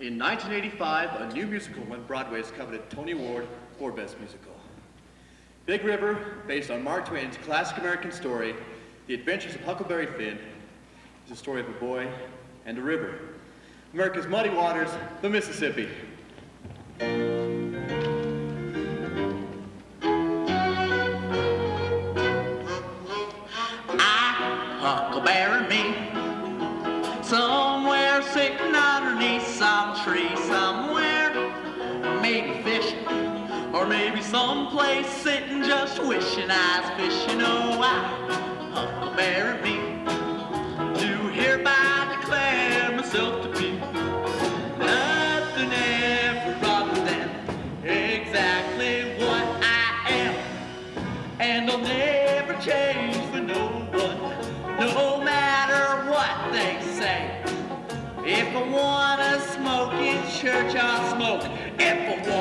In 1985, a new musical went Broadway's coveted Tony Award for Best Musical. Big River, based on Mark Twain's classic American story, The Adventures of Huckleberry Finn, is a story of a boy and a river. America's muddy waters, the Mississippi. Huckleberry me, somewhere sitting underneath some tree somewhere, maybe fishing, or maybe someplace sitting just wishing I was fishing. Oh, I, Huckleberry me, do hereby declare myself to be nothing ever other than exactly what I am, and I'll never change for no one, no matter what they say. If I wanna smoke in church, I'll smoke. If I